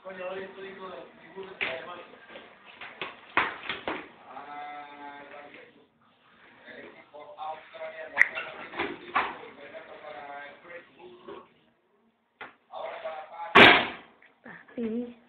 Coño, hoy estoy con los figuras de alemán. El equipo australiano tiene un título inmediato para el Great Bull. Ahora para Sí.